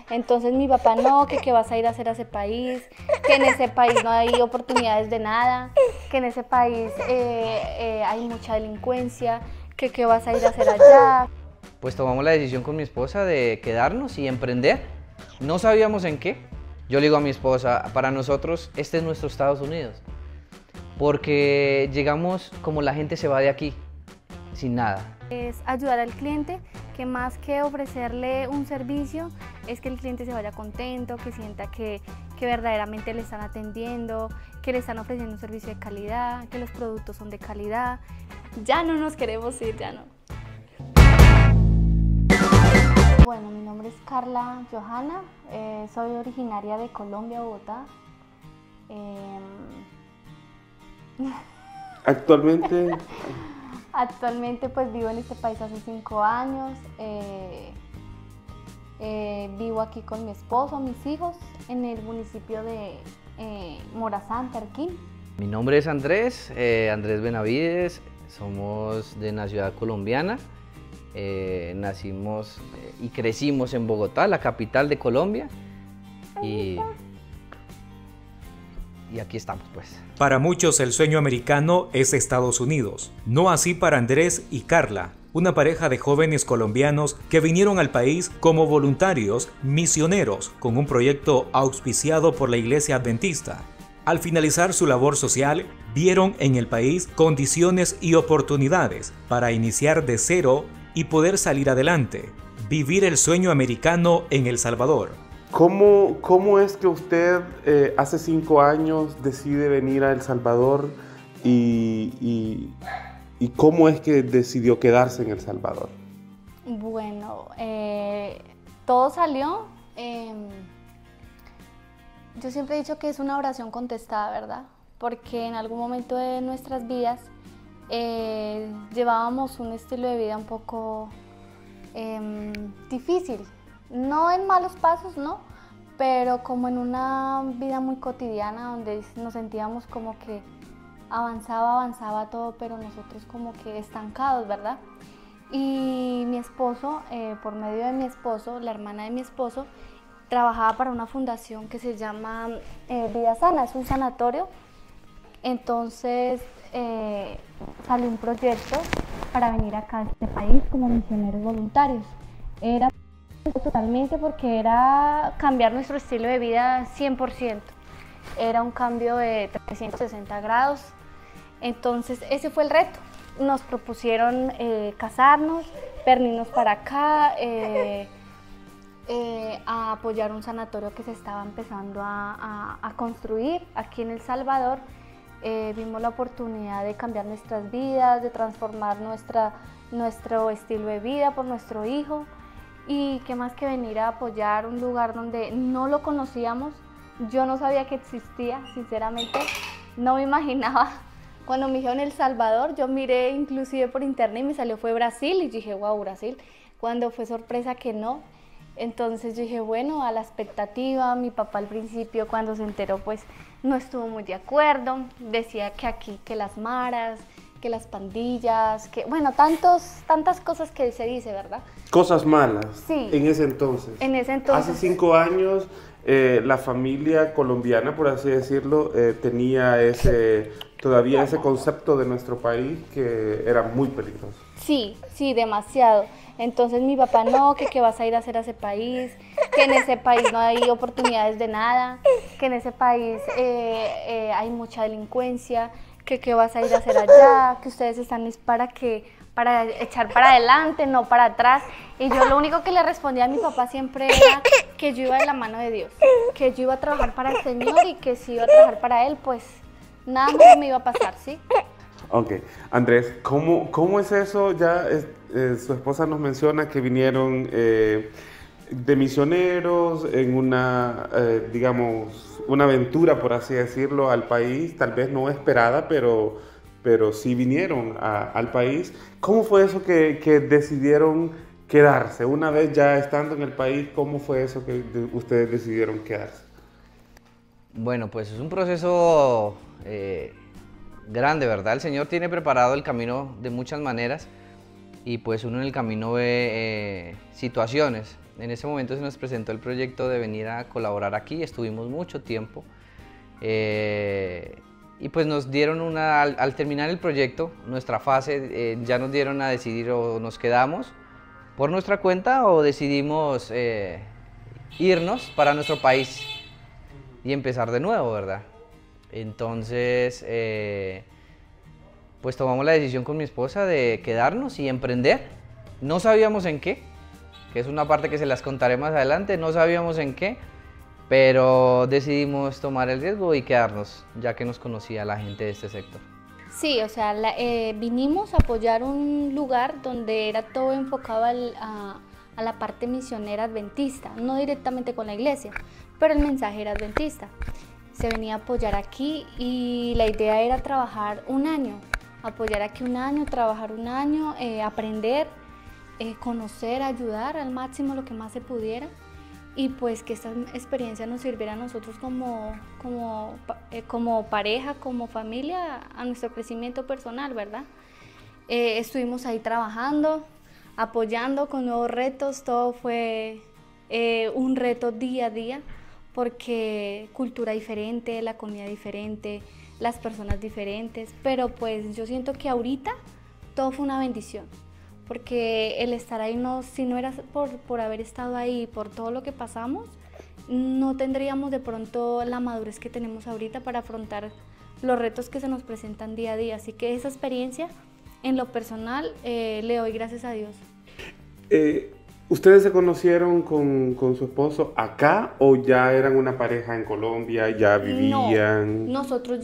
Entonces mi papá, no, que qué vas a ir a hacer a ese país, que en ese país no hay oportunidades de nada, que en ese país hay mucha delincuencia, que qué vas a ir a hacer allá. Pues tomamos la decisión con mi esposa de quedarnos y emprender. No sabíamos en qué. Yo le digo a mi esposa, para nosotros este es nuestro Estados Unidos, porque llegamos como la gente se va de aquí, sin nada. Es ayudar al cliente, que más que ofrecerle un servicio, es que el cliente se vaya contento, que sienta que verdaderamente le están atendiendo, que le están ofreciendo un servicio de calidad, que los productos son de calidad. Ya no nos queremos ir, ya no. Bueno, mi nombre es Carla Johanna, soy originaria de Colombia, Bogotá. Actualmente, Actualmente pues vivo en este país hace 5 años, vivo aquí con mi esposo, mis hijos, en el municipio de Morazán, Tarquín. Mi nombre es Andrés, Andrés Benavides, somos de una ciudad colombiana, nacimos y crecimos en Bogotá, la capital de Colombia, y aquí estamos pues. Para muchos el sueño americano es Estados Unidos, no así para Andrés y Carla, una pareja de jóvenes colombianos que vinieron al país como voluntarios misioneros con un proyecto auspiciado por la Iglesia Adventista. Al finalizar su labor social, vieron en el país condiciones y oportunidades para iniciar de cero y poder salir adelante, vivir el sueño americano en El Salvador. ¿cómo es que usted hace 5 años decide venir a El Salvador y cómo es que decidió quedarse en El Salvador? Bueno, todo salió, yo siempre he dicho que es una oración contestada, ¿verdad? Porque en algún momento de nuestras vidas llevábamos un estilo de vida un poco difícil, no en malos pasos, ¿no? Pero como en una vida muy cotidiana donde nos sentíamos como que avanzaba todo, pero nosotros como que estancados, ¿verdad? Y mi esposo, por medio de mi esposo, la hermana de mi esposo, trabajaba para una fundación que se llama Vida Sana, es un sanatorio. Entonces salió un proyecto para venir acá a este país como misioneros voluntarios. Era totalmente porque era cambiar nuestro estilo de vida 100%. Era un cambio de 360 grados. Entonces ese fue el reto. Nos propusieron casarnos, venirnos para acá, a apoyar un sanatorio que se estaba empezando a construir aquí en El Salvador. Vimos la oportunidad de cambiar nuestras vidas, de transformar nuestro estilo de vida por nuestro hijo. Y qué más que venir a apoyar un lugar donde no lo conocíamos. Yo no sabía que existía, sinceramente, no me imaginaba. Cuando me dijeron El Salvador, yo miré inclusive por internet y me salió fue Brasil y dije, wow, Brasil. Cuando fue sorpresa que no, entonces yo dije, bueno, a la expectativa. Mi papá al principio cuando se enteró pues no estuvo muy de acuerdo, decía que aquí, que las maras, que las pandillas, que bueno, tantas cosas que se dice, ¿verdad? Cosas malas. Sí. En ese entonces. En ese entonces. Hace 5 años la familia colombiana, por así decirlo, tenía todavía ese concepto de nuestro país que era muy peligroso. Sí, sí, demasiado. Entonces mi papá, no, que qué vas a ir a hacer a ese país, que en ese país no hay oportunidades de nada, que en ese país hay mucha delincuencia, que qué vas a ir a hacer allá, que ustedes están para echar para adelante, no para atrás. Y yo lo único que le respondía a mi papá siempre era que yo iba de la mano de Dios, que yo iba a trabajar para el Señor y que si iba a trabajar para Él, pues nada más me iba a pasar, ¿sí? Ok, Andrés, ¿cómo es eso? Ya su esposa nos menciona que vinieron de misioneros en una, digamos, una aventura, por así decirlo, al país, tal vez no esperada, pero sí vinieron al país. ¿Cómo fue eso que decidieron quedarse? Una vez ya estando en el país, ¿cómo fue eso que ustedes decidieron quedarse? Bueno, pues es un proceso grande, ¿verdad? El Señor tiene preparado el camino de muchas maneras y pues uno en el camino ve situaciones En ese momento se nos presentó el proyecto de venir a colaborar aquí, estuvimos mucho tiempo. Y pues nos dieron al terminar el proyecto, nuestra fase, ya nos dieron a decidir o nos quedamos por nuestra cuenta o decidimos irnos para nuestro país y empezar de nuevo, ¿verdad? Entonces, pues tomamos la decisión con mi esposa de quedarnos y emprender. No sabíamos en qué, que es una parte que se las contaré más adelante, no sabíamos en qué, pero decidimos tomar el riesgo y quedarnos, ya que nos conocía la gente de este sector. Sí, o sea, vinimos a apoyar un lugar donde era todo enfocado a la parte misionera adventista, no directamente con la iglesia, pero el mensaje era adventista. Se venía a apoyar aquí y la idea era trabajar un año, apoyar aquí un año, trabajar un año, aprender, conocer, ayudar al máximo lo que más se pudiera. Y pues que esta experiencia nos sirviera a nosotros como pareja, como familia, a nuestro crecimiento personal, ¿verdad? Estuvimos ahí trabajando, apoyando con nuevos retos, todo fue un reto día a día, porque cultura diferente, la comida diferente, las personas diferentes, pero pues yo siento que ahorita todo fue una bendición. Porque el estar ahí, si no era por haber estado ahí, por todo lo que pasamos, no tendríamos de pronto la madurez que tenemos ahorita para afrontar los retos que se nos presentan día a día. Así que esa experiencia, en lo personal, le doy gracias a Dios. ¿Ustedes se conocieron con su esposo acá o ya eran una pareja en Colombia, ya vivían? No, nosotros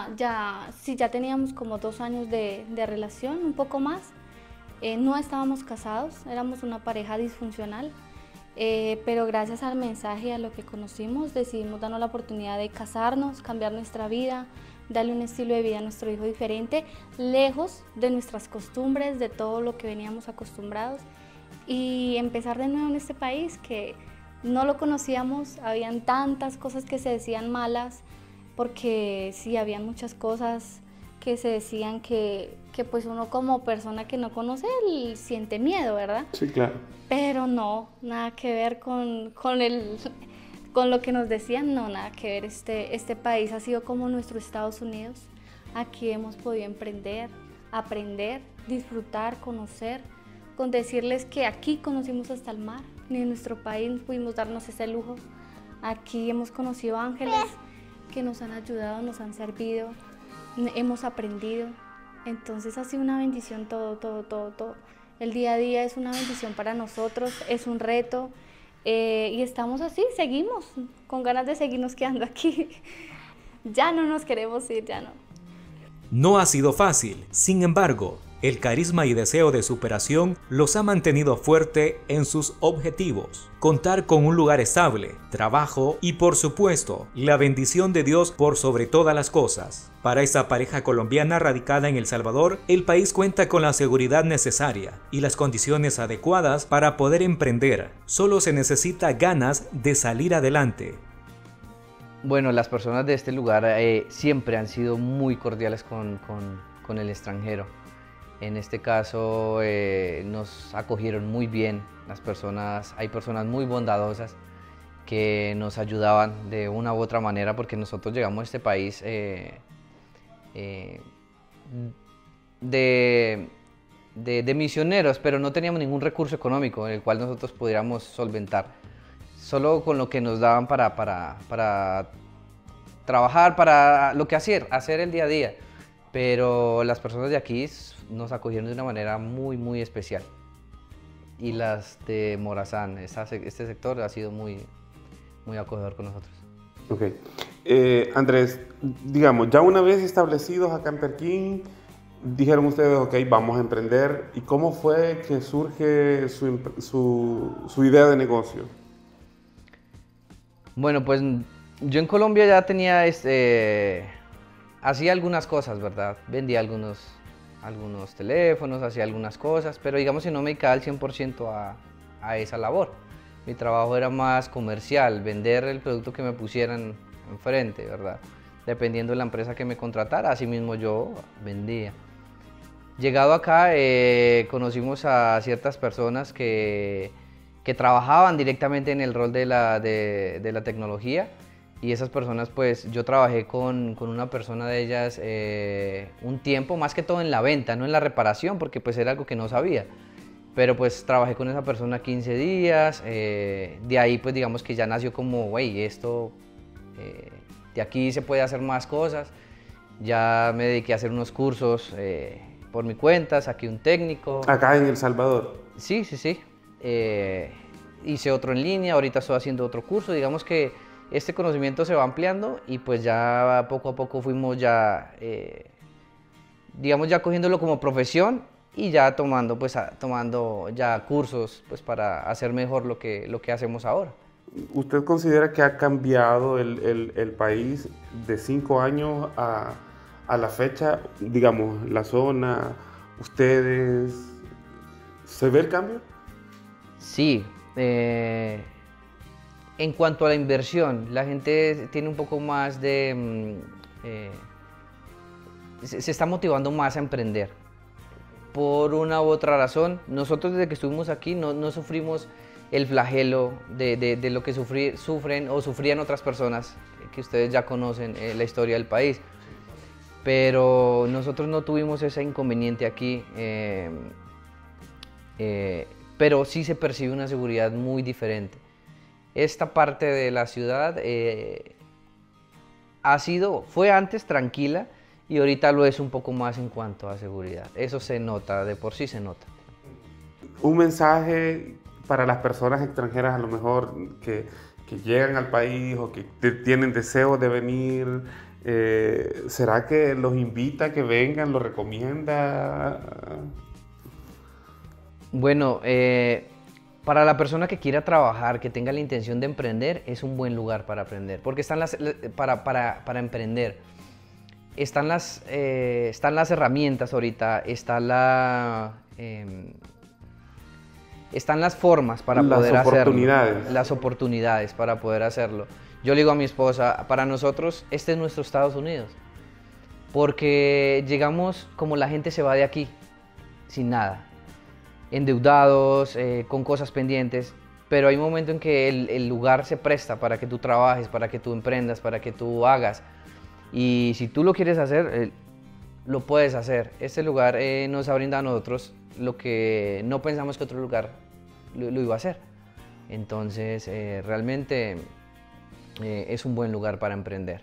sí, ya teníamos como 2 años de relación, un poco más. No estábamos casados, éramos una pareja disfuncional, pero gracias al mensaje y a lo que conocimos decidimos darnos la oportunidad de casarnos, cambiar nuestra vida, darle un estilo de vida a nuestro hijo diferente, lejos de nuestras costumbres, de todo lo que veníamos acostumbrados y empezar de nuevo en este país que no lo conocíamos, habían tantas cosas que se decían malas, porque sí, habían muchas cosas que se decían que pues uno como persona que no conoce siente miedo, ¿verdad? Sí, claro. Pero no, nada que ver con lo que nos decían, no, nada que ver. Este país ha sido como nuestro Estados Unidos. Aquí hemos podido emprender, aprender, disfrutar, conocer, con decirles que aquí conocimos hasta el mar, ni en nuestro país pudimos darnos ese lujo. Aquí hemos conocido ángeles que nos han ayudado, nos han servido, hemos aprendido. Entonces ha sido una bendición todo. El día a día es una bendición para nosotros, es un reto y estamos así, seguimos con ganas de seguirnos quedando aquí. Ya no nos queremos ir, ya no. No ha sido fácil, sin embargo, el carisma y deseo de superación los ha mantenido fuerte en sus objetivos. Contar con un lugar estable, trabajo y por supuesto, la bendición de Dios por sobre todas las cosas. Para esta pareja colombiana radicada en El Salvador, el país cuenta con la seguridad necesaria y las condiciones adecuadas para poder emprender. Solo se necesita ganas de salir adelante. Bueno, las personas de este lugar siempre han sido muy cordiales con el extranjero. En este caso nos acogieron muy bien hay personas muy bondadosas que nos ayudaban de una u otra manera porque nosotros llegamos a este país de misioneros, pero no teníamos ningún recurso económico en el cual nosotros pudiéramos solventar. Solo con lo que nos daban para trabajar, para lo que hacer el día a día. Pero las personas de aquí nos acogieron de una manera muy especial. Y las de Morazán, este sector ha sido muy acogedor con nosotros. Ok. Andrés, digamos, ya una vez establecidos acá en Perquín, dijeron ustedes, ok, vamos a emprender. ¿Y cómo fue que surge su idea de negocio? Bueno, pues yo en Colombia ya tenía hacía algunas cosas, ¿verdad? Vendía algunos teléfonos, hacía algunas cosas, pero digamos que no me dedicaba al 100% a esa labor. Mi trabajo era más comercial, vender el producto que me pusieran enfrente, ¿verdad? Dependiendo de la empresa que me contratara, así mismo yo vendía. Llegado acá, conocimos a ciertas personas que que trabajaban directamente en el rol de la tecnología, y esas personas, pues yo trabajé con una persona de ellas un tiempo, más que todo en la venta, no en la reparación, porque pues era algo que no sabía. Pero pues trabajé con esa persona 15 días, de ahí pues digamos que ya nació como, güey, esto, de aquí se puede hacer más cosas. Ya me dediqué a hacer unos cursos por mi cuenta, saqué un técnico. Acá en El Salvador. Sí, sí, sí. Hice otro en línea, ahorita estoy haciendo otro curso. Digamos que este conocimiento se va ampliando y pues ya poco a poco fuimos ya, digamos ya cogiéndolo como profesión y ya tomando ya cursos pues para hacer mejor lo que hacemos ahora. ¿Usted considera que ha cambiado el país de 5 años a la fecha? Digamos, la zona, ustedes, ¿se ve el cambio? Sí, en cuanto a la inversión, la gente tiene un poco más de... se está motivando más a emprender. Por una u otra razón, nosotros desde que estuvimos aquí no sufrimos el flagelo de lo que sufren o sufrían otras personas, que ustedes ya conocen la historia del país. Pero nosotros no tuvimos ese inconveniente aquí, pero sí se percibe una seguridad muy diferente. Esta parte de la ciudad fue antes tranquila y ahorita lo es un poco más en cuanto a seguridad. Eso se nota, de por sí se nota. Un mensaje para las personas extranjeras a lo mejor que llegan al país o que tienen deseo de venir, ¿será que los invita a que vengan, los recomienda? Bueno, para la persona que quiera trabajar, que tenga la intención de emprender, es un buen lugar para aprender, porque para emprender están las herramientas ahorita, están las formas para poder hacerlo, las oportunidades para poder hacerlo. Yo le digo a mi esposa, para nosotros este es nuestro Estados Unidos, porque llegamos como la gente se va de aquí, sin nada, endeudados, con cosas pendientes, pero hay un momento en que el lugar se presta para que tú trabajes, para que tú emprendas, para que tú hagas, y si tú lo quieres hacer, lo puedes hacer. Este lugar nos ha brindado a nosotros lo que no pensamos que otro lugar lo iba a hacer. Entonces, realmente es un buen lugar para emprender.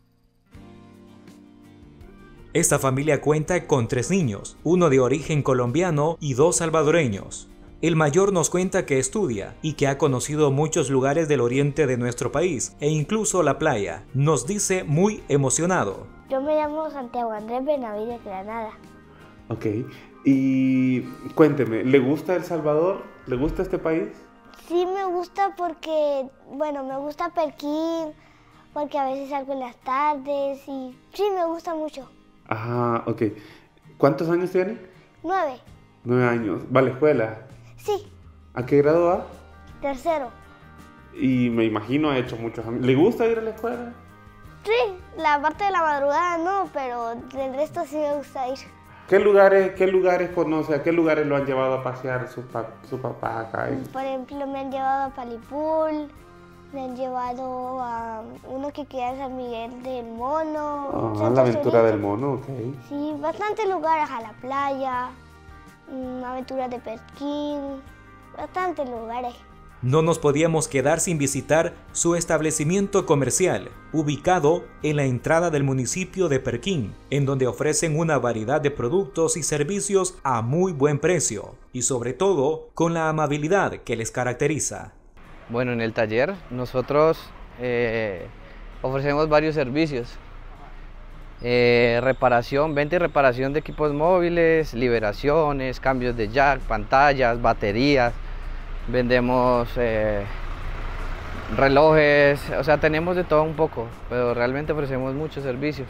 Esta familia cuenta con 3 niños, uno de origen colombiano y 2 salvadoreños. El mayor nos cuenta que estudia y que ha conocido muchos lugares del oriente de nuestro país e incluso la playa. Nos dice muy emocionado. Yo me llamo Santiago Andrés Benavides Granada. Ok, y cuénteme, ¿le gusta El Salvador? ¿Le gusta este país? Sí me gusta porque, bueno, me gusta Perquín, porque a veces salgo en las tardes y sí, me gusta mucho. Ajá, ok. ¿Cuántos años tiene? 9. 9 años. ¿Va a la escuela? Sí. ¿A qué grado va? 3º. Y me imagino ha hecho muchos amigos. ¿Le gusta ir a la escuela? Sí, la parte de la madrugada no, pero del resto sí me gusta ir. ¿Qué lugares conoce? ¿A qué lugares lo han llevado a pasear su papá acá? Por ejemplo, me han llevado a Palipul, me han llevado a uno que queda en San Miguel del Mono. Ah, la aventura del mono, ok. Sí, bastantes lugares, a la playa, aventuras de Perquín, bastantes lugares. No nos podíamos quedar sin visitar su establecimiento comercial, ubicado en la entrada del municipio de Perquín, en donde ofrecen una variedad de productos y servicios a muy buen precio, y sobre todo con la amabilidad que les caracteriza. Bueno, en el taller nosotros ofrecemos varios servicios. Venta y reparación de equipos móviles, liberaciones, cambios de jack, pantallas, baterías. Vendemos relojes, o sea, tenemos de todo un poco, pero realmente ofrecemos muchos servicios.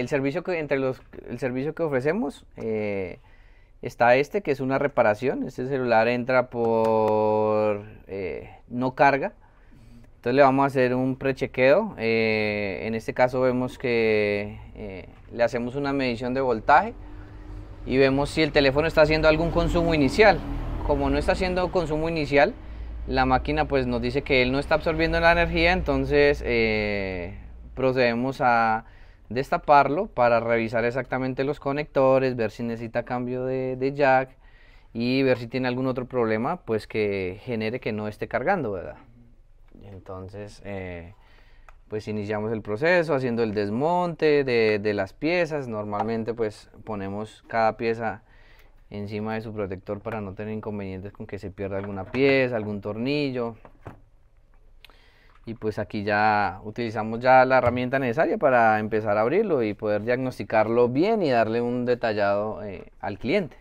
servicio el servicio que ofrecemos está que es una reparación. Este celular entra por no carga. Entonces le vamos a hacer un prechequeo. En este caso vemos que le hacemos una medición de voltaje y vemos si el teléfono está haciendo algún consumo inicial. Como no está haciendo consumo inicial, la máquina pues nos dice que él no está absorbiendo la energía, entonces procedemos a destaparlo para revisar exactamente los conectores, ver si necesita cambio de jack y ver si tiene algún otro problema pues que genere que no esté cargando, ¿verdad? Entonces pues iniciamos el proceso haciendo el desmonte de las piezas. Normalmente pues ponemos cada pieza encima de su protector para no tener inconvenientes con que se pierda alguna pieza, algún tornillo. Y pues aquí ya utilizamos ya la herramienta necesaria para empezar a abrirlo y poder diagnosticarlo bien y darle un detallado al cliente.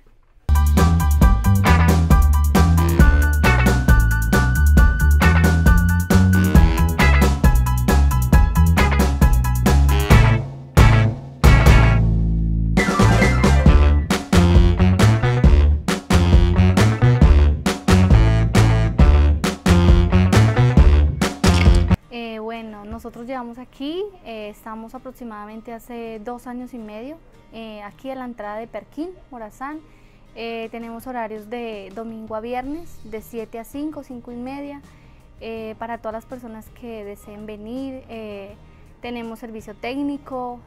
Nosotros llevamos aquí, estamos aproximadamente hace 2 años y medio, aquí a la entrada de Perquín, Morazán. Tenemos horarios de domingo a viernes, de 7 a 5, 5 y media, para todas las personas que deseen venir. Tenemos servicio técnico,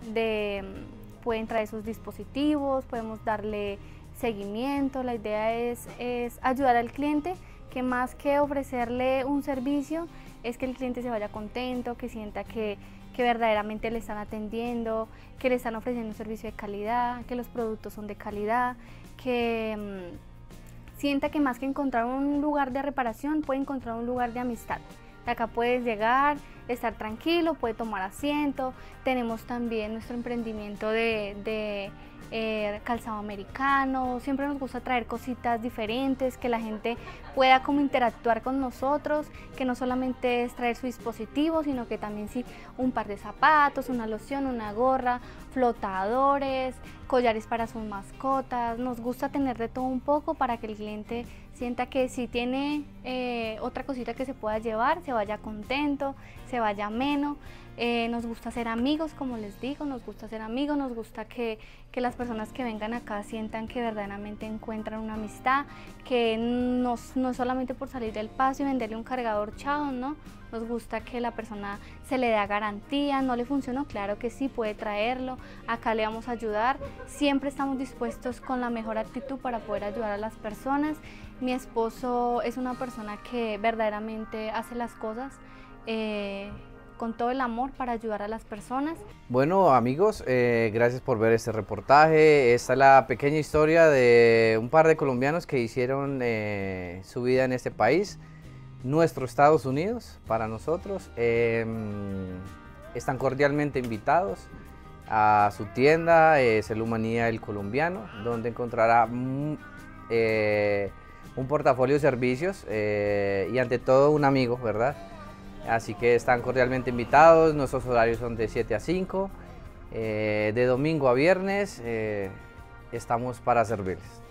pueden traer sus dispositivos, podemos darle seguimiento. La idea es ayudar al cliente, que más que ofrecerle un servicio, es que el cliente se vaya contento, que sienta que verdaderamente le están atendiendo, que le están ofreciendo un servicio de calidad, que los productos son de calidad, que sienta que más que encontrar un lugar de reparación, puede encontrar un lugar de amistad. Acá puedes llegar, estar tranquilo, puede tomar asiento. Tenemos también nuestro emprendimiento de calzado americano. Siempre nos gusta traer cositas diferentes, que la gente pueda como interactuar con nosotros, que no solamente es traer su dispositivo, sino que también sí un par de zapatos, una loción, una gorra, flotadores, collares para sus mascotas. Nos gusta tener de todo un poco para que el cliente sienta que si tiene otra cosita que se pueda llevar, se vaya contento, se vaya ameno. Nos gusta ser amigos, como les digo, nos gusta ser amigos, nos gusta que las personas que vengan acá sientan que verdaderamente encuentran una amistad, que no es solamente por salir del paso y venderle un cargador, chao, ¿no? Nos gusta que la persona se le da garantía. ¿No le funcionó? Claro que sí, puede traerlo, acá le vamos a ayudar. Siempre estamos dispuestos con la mejor actitud para poder ayudar a las personas. Mi esposo es una persona que verdaderamente hace las cosas con todo el amor para ayudar a las personas. Bueno amigos, gracias por ver este reportaje. Esta es la pequeña historia de un par de colombianos que hicieron su vida en este país, nuestro Estados Unidos, para nosotros. Están cordialmente invitados a su tienda, Celumanía El Colombiano, donde encontrará un portafolio de servicios y ante todo un amigo, ¿verdad? Así que están cordialmente invitados. Nuestros horarios son de 7 a 5, de domingo a viernes, estamos para servirles.